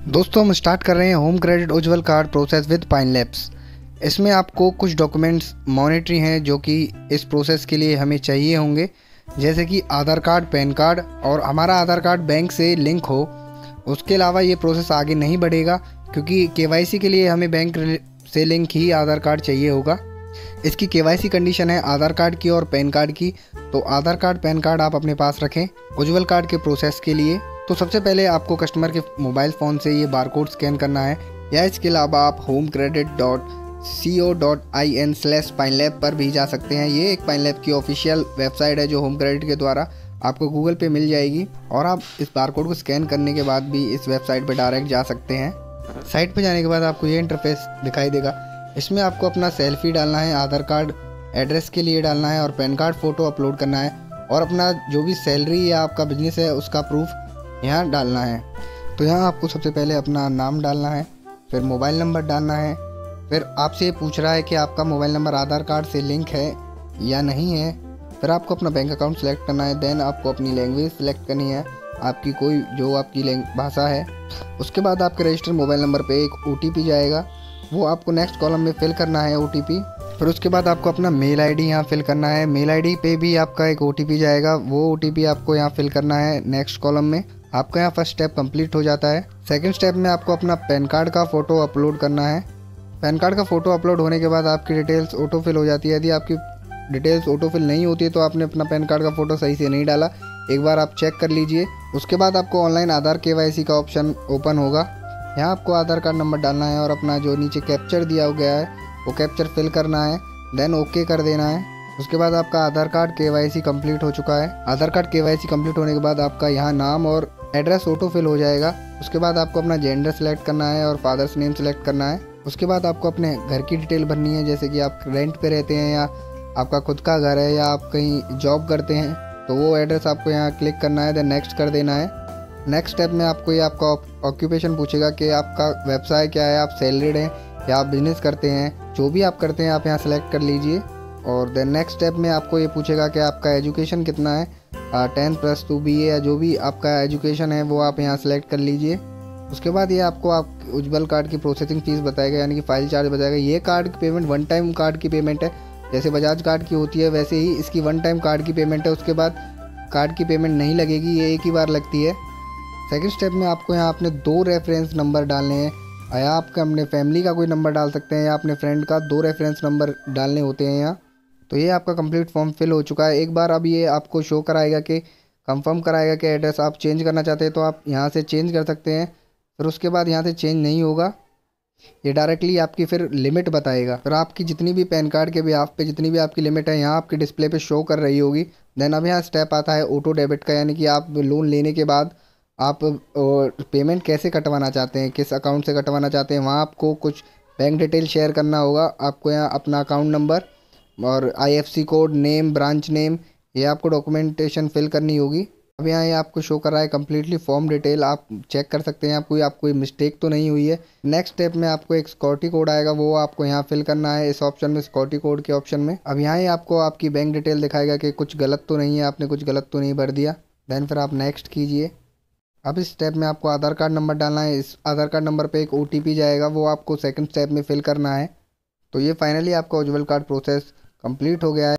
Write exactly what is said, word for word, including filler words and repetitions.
दोस्तों हम स्टार्ट कर रहे हैं Home Credit Ujjwal card process with Pine Labs. इसमें आपको कुछ डॉक्यूमेंट्स मॉनिटरी हैं जो कि इस प्रोसेस के लिए हमें चाहिए होंगे, जैसे कि आधार कार्ड, पैन कार्ड और हमारा आधार कार्ड बैंक से लिंक हो। उसके अलावा ये प्रोसेस आगे नहीं बढ़ेगा क्योंकि केवाईसी के लिए हमें बैंक से लिंक ही आधार कार्ड चाहिए होगा। इसकी केवाईसी कंडीशन है आधार कार्ड की और पैन कार्ड की, तो आधार कार्ड पैन कार्ड आप अपने पास रखें उज्ज्वल कार्ड के प्रोसेस के लिए। तो सबसे पहले आपको कस्टमर के मोबाइल फ़ोन से ये बारकोड स्कैन करना है, या इसके अलावा आप Home Credit dot C O dot I N slash Pine Lab पर भी जा सकते हैं। ये एक पाइन लैब की ऑफिशियल वेबसाइट है जो होम क्रेडिट के द्वारा आपको गूगल पे मिल जाएगी, और आप इस बारकोड को स्कैन करने के बाद भी इस वेबसाइट पर डायरेक्ट जा सकते हैं। साइट पर जाने के बाद आपको ये इंटरफेस दिखाई देगा। इसमें आपको अपना सेल्फी डालना है, आधार कार्ड एड्रेस के लिए डालना है और पैन कार्ड फ़ोटो अपलोड करना है, और अपना जो भी सैलरी या आपका बिजनेस है उसका प्रूफ यहाँ डालना है। तो यहाँ आपको सबसे पहले अपना नाम डालना है, फिर मोबाइल नंबर डालना है। फिर आपसे ये पूछ रहा है कि आपका मोबाइल नंबर आधार कार्ड से लिंक है या नहीं है। फिर आपको अपना बैंक अकाउंट सेलेक्ट करना है। देन आपको अपनी लैंग्वेज सेलेक्ट करनी है, आपकी कोई जो आपकी भाषा है। उसके बाद आपके रजिस्टर्ड मोबाइल नंबर पे एक ओ टी पी जाएगा, वो आपको नेक्स्ट कॉलम में फिल करना है ओ टी पी। फिर उसके बाद आपको अपना मेल आईडी यहाँ फिल करना है। मेल आईडी पे भी आपका एक ओ टी पी जाएगा, वो ओ टी पी आपको यहाँ फिल करना है नेक्स्ट कॉलम में। आपका यहाँ फर्स्ट स्टेप कंप्लीट हो जाता है। सेकंड स्टेप में आपको अपना पैन कार्ड का फ़ोटो अपलोड करना है। पैन कार्ड का फ़ोटो अपलोड होने के बाद आपकी डिटेल्स ऑटो फिल हो जाती है। यदि आपकी डिटेल्स ऑटो फिल नहीं होती है तो आपने अपना पैन कार्ड का फ़ोटो सही से नहीं डाला, एक बार आप चेक कर लीजिए। उसके बाद आपको ऑनलाइन आधार के वाई सी का ऑप्शन ओपन होगा। यहाँ आपको आधार कार्ड नंबर डालना है और अपना जो नीचे कैप्चर दिया गया है वो कैप्चर फिल करना है, देन ओके कर देना है। उसके बाद आपका आधार कार्ड केवाईसी कंप्लीट हो चुका है। आधार कार्ड केवाईसी कंप्लीट होने के बाद आपका यहाँ नाम और एड्रेस ऑटो फिल हो जाएगा। उसके बाद आपको अपना जेंडर सेलेक्ट करना है और फादर्स नेम सेलेक्ट करना है। उसके बाद आपको अपने घर की डिटेल भरनी है, जैसे कि आप रेंट पे रहते हैं या आपका खुद का घर है या आप कहीं जॉब करते हैं, तो वो एड्रेस आपको यहाँ क्लिक करना है, देन नेक्स्ट कर देना है। नेक्स्ट स्टेप में आपको ये आपका ऑक्यूपेशन पूछेगा कि आपका व्यवसाय क्या है, आप सैलरीड हैं या आप बिजनेस करते हैं। जो भी आप करते हैं आप यहाँ सेलेक्ट कर लीजिए। और देन नेक्स्ट स्टेप में आपको ये पूछेगा कि आपका एजुकेशन कितना है, tenth plus two B A या जो भी आपका एजुकेशन है वो आप यहाँ सेलेक्ट कर लीजिए। उसके बाद ये आपको आप उज्ज्वल कार्ड की प्रोसेसिंग फ़ीस बताएगा, यानी कि फ़ाइल चार्ज बताएगा। ये कार्ड की पेमेंट वन टाइम कार्ड की पेमेंट है, जैसे बजाज कार्ड की होती है वैसे ही इसकी वन टाइम कार्ड की पेमेंट है। उसके बाद कार्ड की पेमेंट नहीं लगेगी, ये एक ही बार लगती है। सेकंड स्टेप में आपको यहाँ अपने दो रेफरेंस नंबर डालने हैं, या आप अपने फैमिली का कोई नंबर डाल सकते हैं या अपने फ्रेंड का दो रेफरेंस नंबर डालने होते हैं यहाँ। तो ये आपका कंप्लीट फॉर्म फिल हो चुका है। एक बार अब ये आपको शो कराएगा कि कंफर्म कराएगा कि एड्रेस आप चेंज करना चाहते हैं, तो आप यहाँ से चेंज कर सकते हैं। फिर उसके बाद यहाँ से चेंज नहीं होगा, ये डायरेक्टली आपकी फिर लिमिट बताएगा। फिर आपकी जितनी भी पैन कार्ड के बिहाफ पे जितनी भी आपकी लिमिट है यहाँ आपकी डिस्प्ले पे शो कर रही होगी। देन अब यहाँ स्टेप आता है ऑटो डेबिट का, यानी कि आप लोन लेने के बाद आप पेमेंट कैसे कटवाना चाहते हैं, किस अकाउंट से कटवाना चाहते हैं, वहाँ आपको कुछ बैंक डिटेल शेयर करना होगा। आपको यहाँ अपना अकाउंट नंबर और I F C code, name, branch name, ये आपको डॉक्यूमेंटेशन फिल करनी होगी। अब यहाँ ये आपको शो कर रहा है कम्प्लीटली फॉर्म डिटेल, आप चेक कर सकते हैं आप कोई आप कोई मिस्टेक तो नहीं हुई है। नेक्स्ट स्टेप में आपको एक सिक्योरिटी कोड आएगा, वो आपको यहाँ फिल करना है इस ऑप्शन में, सिक्योरिटी कोड के ऑप्शन में। अब यहाँ ही आपको आपकी बैंक डिटेल दिखाएगा कि कुछ गलत तो नहीं है, आपने कुछ गलत तो नहीं भर दिया। देन फिर आप नेक्स्ट कीजिए। अब इस स्टेप में आपको आधार कार्ड नंबर डालना है। इस आधार कार्ड नंबर पे एक ओ टी पी जाएगा, वो आपको सेकंड स्टेप में फिल करना है। तो ये फाइनली आपका उज्ज्वल कार्ड प्रोसेस कंप्लीट हो गया है।